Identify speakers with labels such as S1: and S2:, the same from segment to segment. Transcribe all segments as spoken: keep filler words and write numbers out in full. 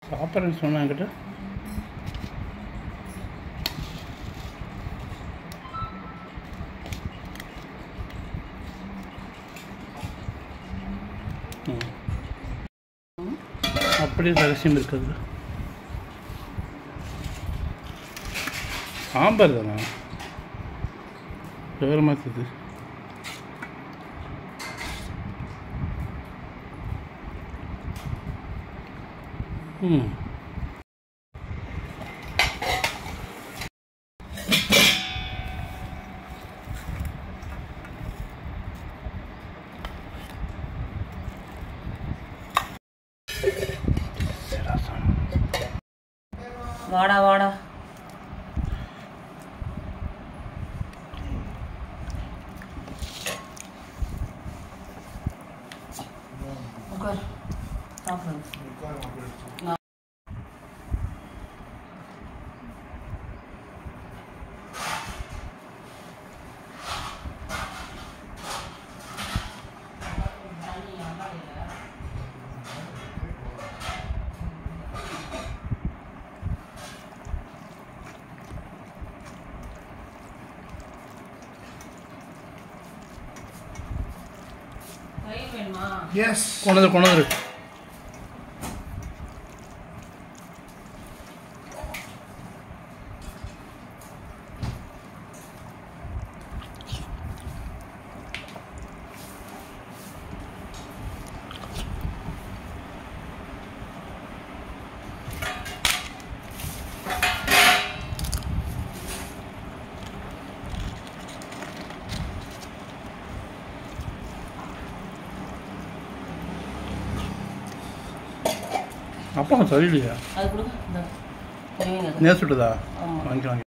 S1: சாப்பிட்றேன்னு சொன்னாங்கிட்ட அப்படியே ரகசியம் இருக்குது. சாம்பார் தானே வேறு மாற்றுது. ம்
S2: வாடா வாடா உட்கார் சாப்பிடு.
S1: Yes. கொண்டது கொண்டது அப்பா சரியில்லையா?
S2: அது கொடுங்க.
S1: நேற்று சுட்டுதா? வாங்கி வாங்கி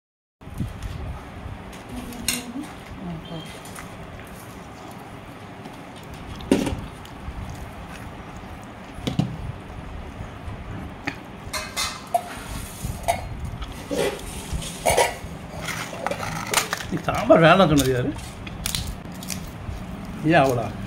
S1: சாம்பார் வேணாம் சொன்னது யாரு? ஏன் அவளா?